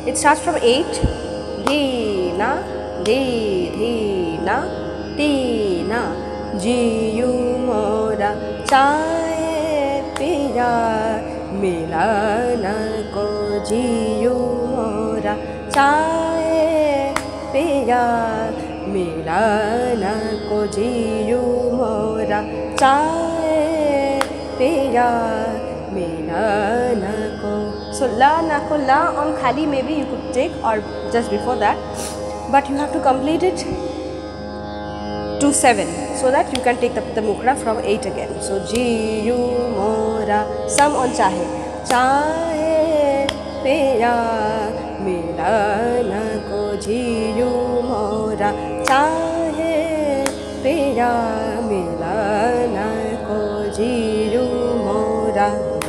It starts from 8. Dhi na, dhi na, ti na. Jiyu mora chahe piya, milana ko jiyu mora chahe piya, milana ko jiyu mora chahe piya, milana ko. So la na ko la on khali maybe you could take, or just before that, but you have to complete it to 7 so that you can take the mukra from 8 again. So jiyu mora, sum on chahe, chahe piya, milana ko jiyu mora chahe piya, milana ko jiyu mora.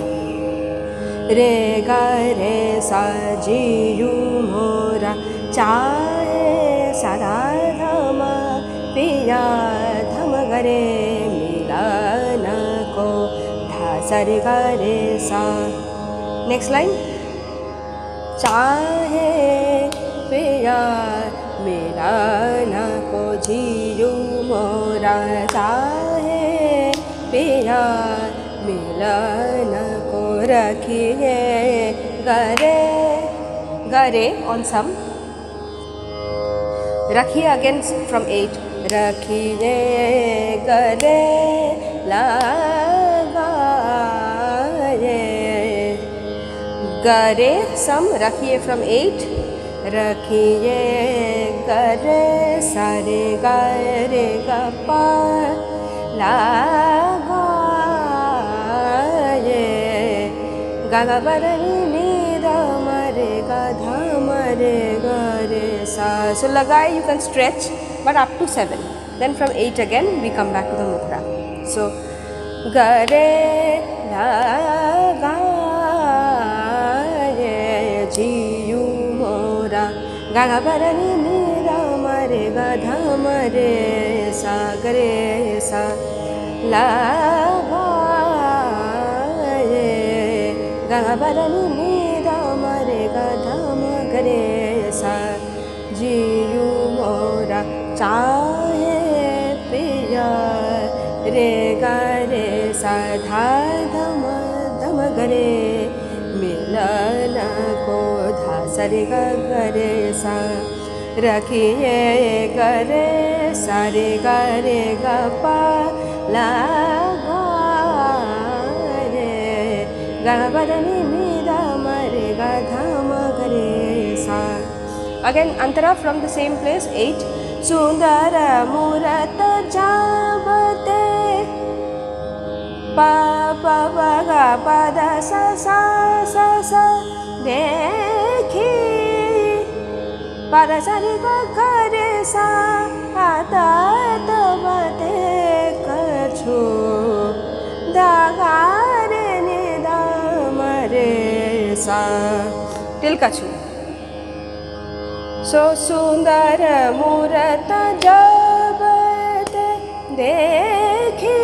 Re ga re sa jiyu mora chahe sada dhama piya, dham gare milana ko dha sa re ga re sa. Next line. Chahe piya, milana ko jiyu mora chahe piya, milana ko rakhiye gare, gare on sum. Rakhiye again from 8. Rakhiye gare lagaye, gare sum, rakhiye from 8. Rakhiye gare sare gare ga pa lagaye, ga ga ba re ni da ma re ga dha ma re ga re sa. So lagaye you can stretch, but up to 7. Then from 8 again we come back to the mukra. So gare lagaye jiyu mora, ga ga ba re ni da ma re ga dha ma re sa gare sa lagaye, ga ga ba re ni da ma re ga dha ma gare sa. Jiyu mora chahe piya, re ga re sa dha dhama dham gare milana ko dha sa re ga gare sa. Rakhiye gare sa re ga pa lagaye, ga ba re ni da ma re ga dha ma gare sa. Again antara from the same place. 8. Sundara murata jabate, pa pa pa ga pa da sa sa sa sa, dekhi pa da sa re ga ga re sa, ata tabate kachu, da ga re ni da ma re sa, till kachu. So sundara murata jabate dekhi,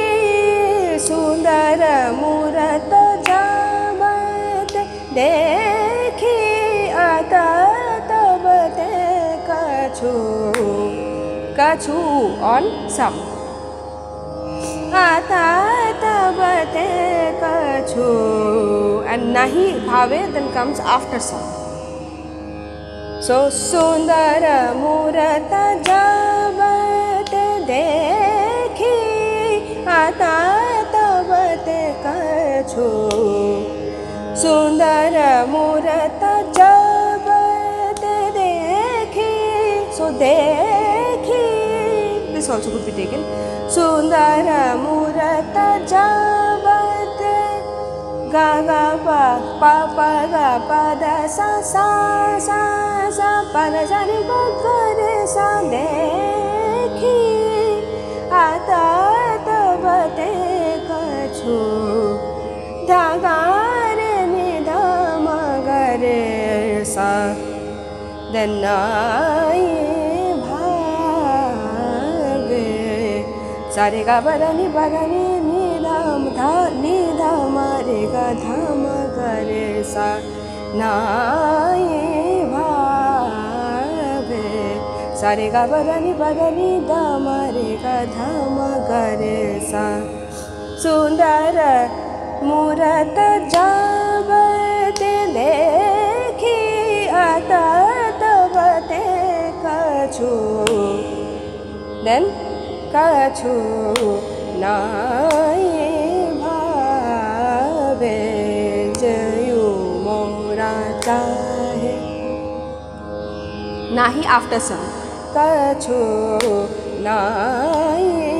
sundara murata jabate dekhi, ata tabate kachu, kachu on sum, ata tabate kachu, and nahi bhave then comes after sum. So sundara murata jabate dekhi, ata tabate kachu, sundara murata jabate dekhi. So dekhi, this also could be taken. Sundara murata jabate, ga ga pa pa pa ga pa da sa sa sa sa, pa da sa re ga ga re sa, dekhi ata tabate kachu, dha ga re ni dha ma ga re sa. Then nai bhage, sa re ga ba da ni ni dha ma re ga dha ma ga re sa. Nai सा रे गा बदनी बदनी the म रे गा ध म ग रे सा सुंदर मूरत जब ते देखी अतत बते कछु then कछु नाई भावे जयु मोरा चाहे नाही after some कछु नाई